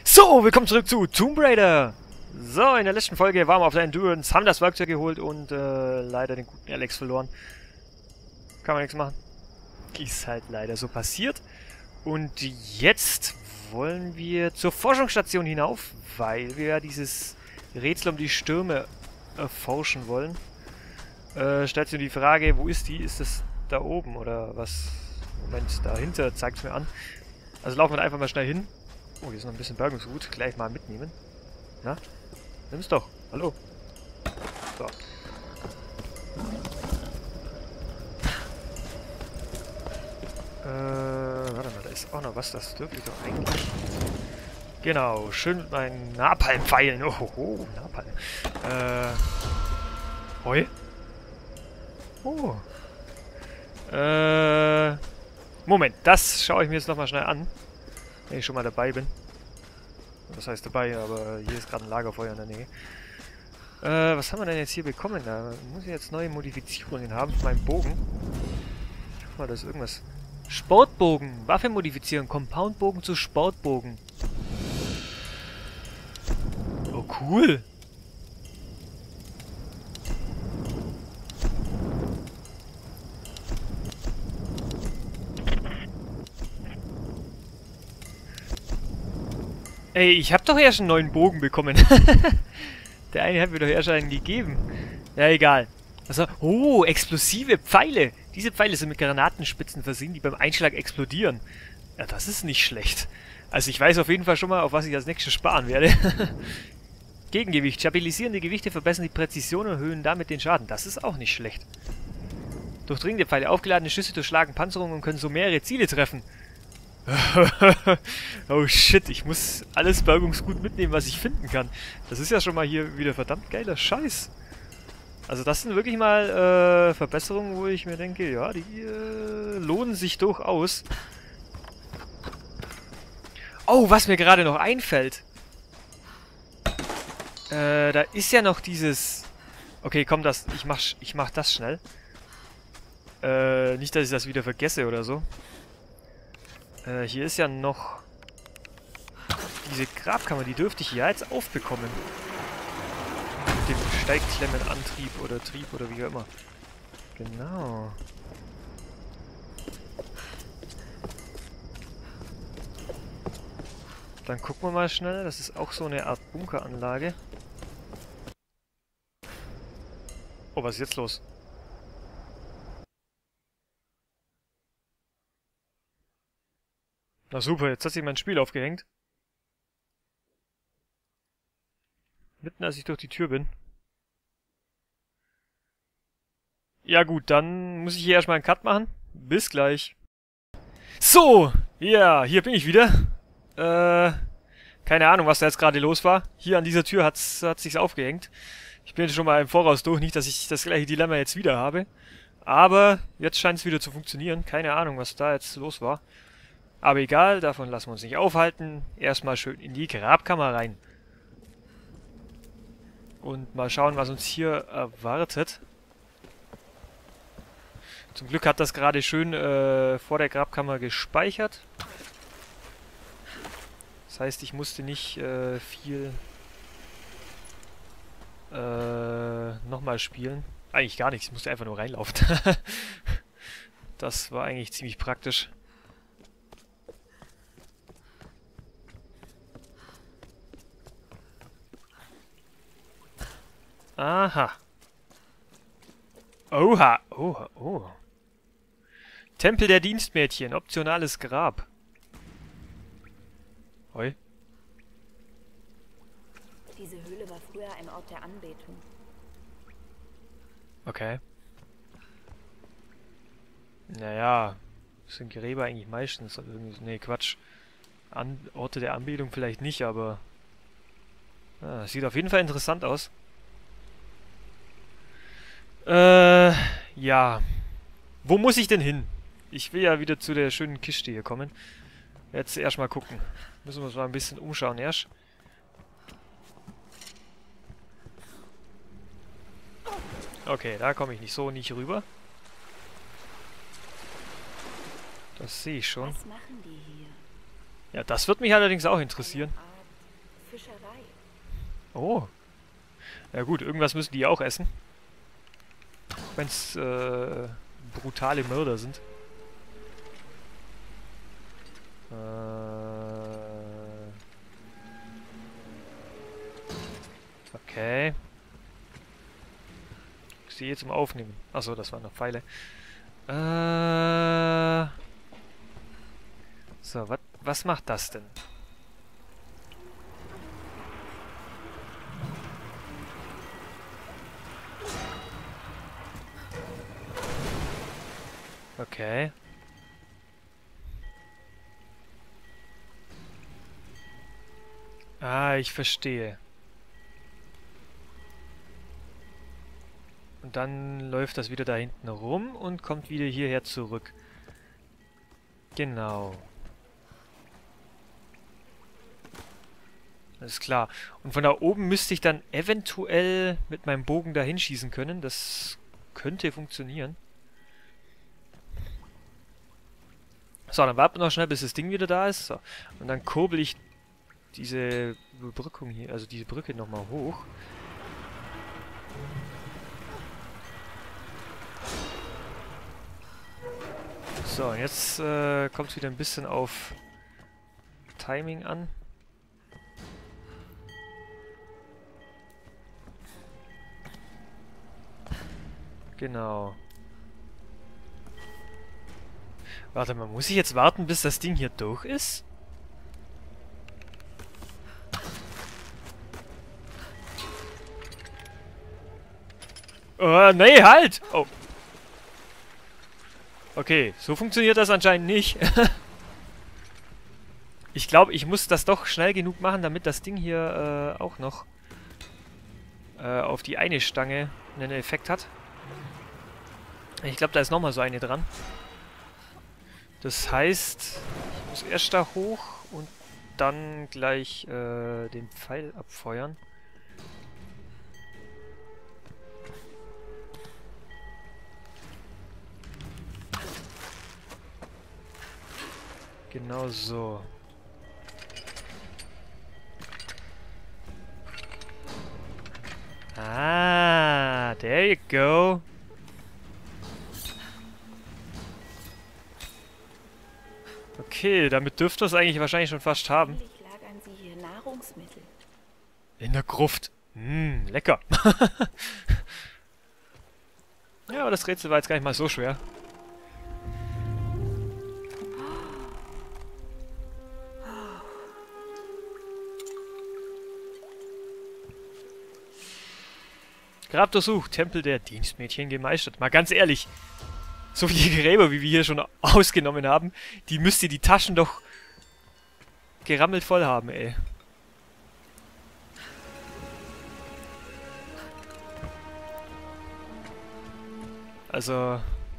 So, willkommen zurück zu Tomb Raider. So, in der letzten Folge waren wir auf der Endurance, haben das Werkzeug geholt und leider den guten Alex verloren. Kann man nichts machen. Ist halt leider so passiert. Und jetzt wollen wir zur Forschungsstation hinauf, weil wir ja dieses Rätsel um die Stürme erforschen wollen. Stellt sich nur die Frage, wo ist die? Ist das da oben oder was? Moment, dahinter zeigt es mir an. Also laufen wir da einfach mal schnell hin. Oh, hier ist noch ein bisschen Bergungsgut. Gleich mal mitnehmen. Na? Nimm's doch. Hallo. So. Warte mal, da ist auch noch was. Das dürfte ich doch eigentlich. Genau, schön mit meinen Napalm-Pfeilen. Oh, Napalm. Heu? Oh. Moment, das schaue ich mir jetzt nochmal schnell an. Wenn ich schon mal dabei bin. Was heißt dabei, aber hier ist gerade ein Lagerfeuer in der Nähe. Was haben wir denn jetzt hier bekommen? Da muss ich jetzt neue Modifizierungen haben für meinen Bogen. Ich hoffe mal, da ist irgendwas. Sportbogen. Waffe modifizieren. Compoundbogen zu Sportbogen. Oh, cool. Ey, ich hab doch erst einen neuen Bogen bekommen. Der eine hat mir doch erst einen gegeben. Ja, egal. Also, oh, explosive Pfeile. Diese Pfeile sind mit Granatenspitzen versehen, die beim Einschlag explodieren. Ja, das ist nicht schlecht. Also ich weiß auf jeden Fall schon mal, auf was ich als nächstes sparen werde. Gegengewicht. Stabilisierende Gewichte verbessern die Präzision und erhöhen damit den Schaden. Das ist auch nicht schlecht. Durchdringende Pfeile. Aufgeladene Schüsse durchschlagen Panzerungen und können so mehrere Ziele treffen. Oh shit, ich muss alles Bergungsgut mitnehmen, was ich finden kann. Das ist ja schon mal hier wieder verdammt geiler Scheiß. Also das sind wirklich mal Verbesserungen, wo ich mir denke, ja, die lohnen sich durchaus. Oh, was mir gerade noch einfällt. Da ist ja noch dieses... Okay, komm, ich mach das schnell. Nicht, dass ich das wieder vergesse oder so. Hier ist ja noch diese Grabkammer, die dürfte ich ja jetzt aufbekommen. Mit dem Steigklemmenantrieb oder Trieb oder wie auch immer. Genau. Dann gucken wir mal schnell, das ist auch so eine Art Bunkeranlage. Oh, was ist jetzt los? Na super, jetzt hat sich mein Spiel aufgehängt. Mitten als ich durch die Tür bin. Ja gut, dann muss ich hier erstmal einen Cut machen. Bis gleich. So, ja, hier bin ich wieder. Keine Ahnung, was da jetzt gerade los war. Hier an dieser Tür hat sich's aufgehängt. Ich bin schon mal im Voraus durch, nicht, dass ich das gleiche Dilemma jetzt wieder habe. Aber jetzt scheint es wieder zu funktionieren. Keine Ahnung, was da jetzt los war. Aber egal, davon lassen wir uns nicht aufhalten. Erstmal schön in die Grabkammer rein. Und mal schauen, was uns hier erwartet. Zum Glück hat das gerade schön vor der Grabkammer gespeichert. Das heißt, ich musste nicht viel nochmal spielen. Eigentlich gar nichts, ich musste einfach nur reinlaufen. Das war eigentlich ziemlich praktisch. Aha. Oha. Oh, oh. Tempel der Dienstmädchen. Optionales Grab. Hoi. Diese Höhle war früher ein Ort der Anbetung. Okay. Naja. Das sind Gräber eigentlich meistens. Nee, Quatsch. Orte der Anbetung vielleicht nicht, aber... sieht auf jeden Fall interessant aus. Ja. Wo muss ich denn hin? Ich will ja wieder zu der schönen Kiste hier kommen. Jetzt erstmal gucken. Müssen wir uns mal ein bisschen umschauen erst. Okay, da komme ich nicht rüber. Das sehe ich schon. Was machen die hier? Ja, das wird mich allerdings auch interessieren. Fischerei. Oh. Ja gut, irgendwas müssen die ja auch essen. Wenn es brutale Mörder sind. Okay. Ich sehe jetzt im Aufnehmen. Achso, das waren noch Pfeile. So, was macht das denn? Okay. Ah, ich verstehe. Und dann läuft das wieder da hinten rum und kommt wieder hierher zurück. Genau. Alles klar. Und von da oben müsste ich dann eventuell mit meinem Bogen da hinschießen können. Das könnte funktionieren. So, dann warten wir noch schnell, bis das Ding wieder da ist. So. Und dann kurbel ich diese Überbrückung hier, also diese Brücke nochmal hoch. So, und jetzt kommt es wieder ein bisschen auf Timing an. Genau. Warte mal, muss ich jetzt warten, bis das Ding hier durch ist? Nee, halt! Oh. Okay, so funktioniert das anscheinend nicht. Ich glaube, ich muss das doch schnell genug machen, damit das Ding hier auch noch auf die eine Stange einen Effekt hat. Ich glaube, da ist nochmal so eine dran. Das heißt, ich muss erst da hoch und dann gleich den Pfeil abfeuern. Genau so. Ah, there you go. Okay, damit dürfte es eigentlich wahrscheinlich schon fast haben. Lagern Sie hier Nahrungsmittel. In der Gruft. Lecker. Ja, aber das Rätsel war jetzt gar nicht mal so schwer. Grab durchsucht, Tempel der Dienstmädchen gemeistert. Mal ganz ehrlich, so viele Gräber, wie wir hier schon ausgenommen haben, die müsst ihr die Taschen doch gerammelt voll haben, ey. Also,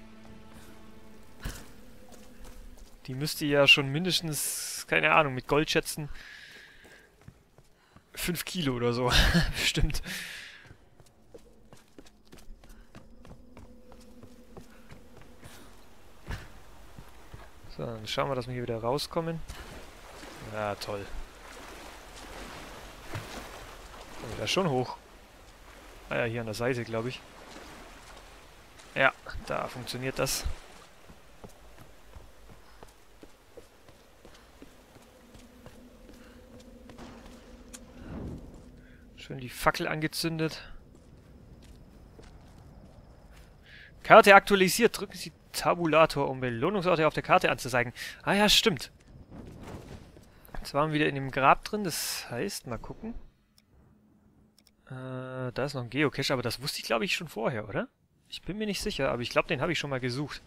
die müsst ihr ja schon mindestens, keine Ahnung, mit Goldschätzen 5 Kilo oder so, bestimmt. So, dann schauen wir, dass wir hier wieder rauskommen. Ja, toll. Oh, da ist schon hoch. Ah ja, hier an der Seite, glaube ich. Ja, da funktioniert das. Schön die Fackel angezündet. Karte aktualisiert. Drücken Sie Tabulator, um Belohnungsorte auf der Karte anzuzeigen. Ah ja, stimmt. Jetzt waren wir wieder in dem Grab drin. Das heißt, mal gucken. Da ist noch ein Geocache, aber das wusste ich, glaube ich, schon vorher, oder? Ich bin mir nicht sicher, aber ich glaube, den habe ich schon mal gesucht.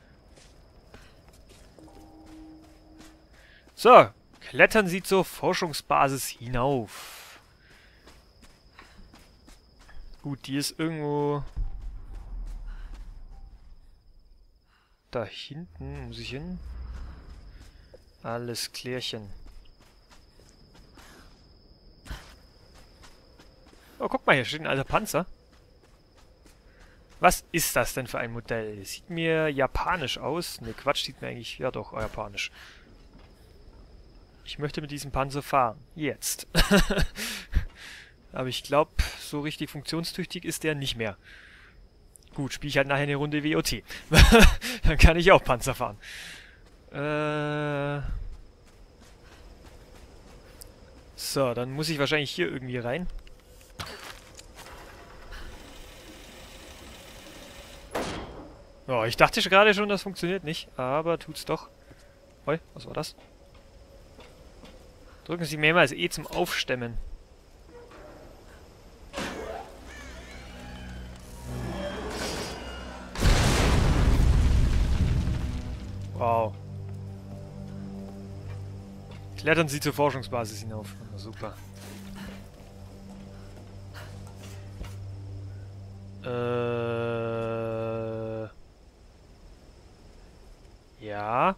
So, klettern Sie zur Forschungsbasis hinauf. Gut, die ist irgendwo da hinten, muss ich hin. Alles klärchen. Oh, guck mal, hier steht ein alter Panzer. Was ist das denn für ein Modell? Sieht mir japanisch aus. Ne, Quatsch, sieht mir eigentlich... Ja doch, japanisch. Ich möchte mit diesem Panzer fahren. Jetzt. Aber ich glaube, so richtig funktionstüchtig ist der nicht mehr. Gut, spiele ich halt nachher eine Runde WOT. Dann kann ich auch Panzer fahren. So, dann muss ich wahrscheinlich hier irgendwie rein. Oh, ich dachte gerade schon, das funktioniert nicht, aber tut's doch. Hoi, was war das? Drücken Sie mehrmals E zum Aufstemmen. Wow. Klettern Sie zur Forschungsbasis hinauf. Na, super. Ja.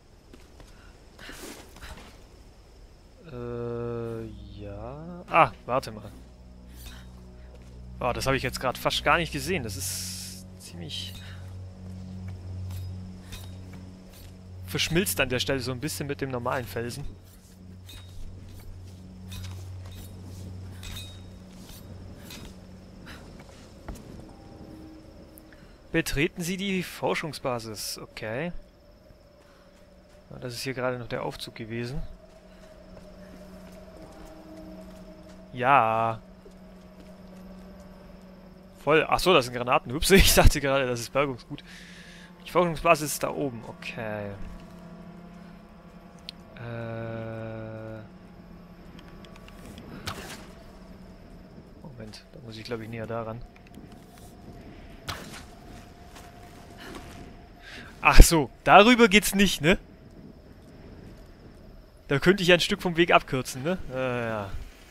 Ja. Ah, warte mal. Oh, das habe ich jetzt gerade fast gar nicht gesehen. Das ist ziemlich verschmilzt an der Stelle so ein bisschen mit dem normalen Felsen. Betreten Sie die Forschungsbasis. Okay. Ja, das ist hier gerade noch der Aufzug gewesen. Ja. Voll. Achso, das sind Granaten. Ups, ich dachte gerade, das ist Bergungsgut. Die Forschungsbasis ist da oben. Okay. Moment, da muss ich glaube ich näher daran. Ach so, darüber geht's nicht, ne? Da könnte ich ein Stück vom Weg abkürzen, ne? Ja.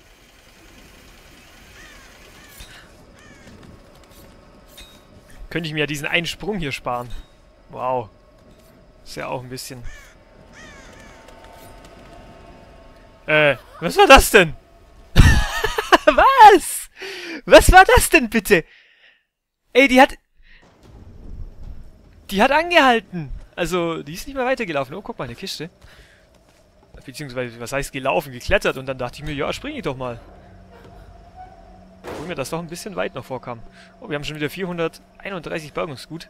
Könnte ich mir ja diesen einen Sprung hier sparen. Wow. Ist ja auch ein bisschen... was war das denn? Was? Was war das denn bitte? Ey, die hat angehalten. Also, die ist nicht mehr weitergelaufen. Oh, guck mal, eine Kiste. Beziehungsweise, was heißt gelaufen? Geklettert. Und dann dachte ich mir, ja, spring ich doch mal. Obwohl mir das doch ein bisschen weit noch vorkam. Oh, wir haben schon wieder 431 Bergungsgut.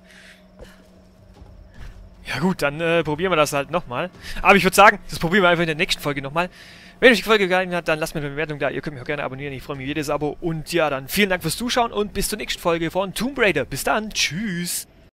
Ja gut, dann probieren wir das halt nochmal. Aber ich würde sagen, das probieren wir einfach in der nächsten Folge nochmal. Wenn euch die Folge gefallen hat, dann lasst mir eine Bewertung da. Ihr könnt mich auch gerne abonnieren. Ich freue mich über jedes Abo. Und ja, dann vielen Dank fürs Zuschauen und bis zur nächsten Folge von Tomb Raider. Bis dann. Tschüss.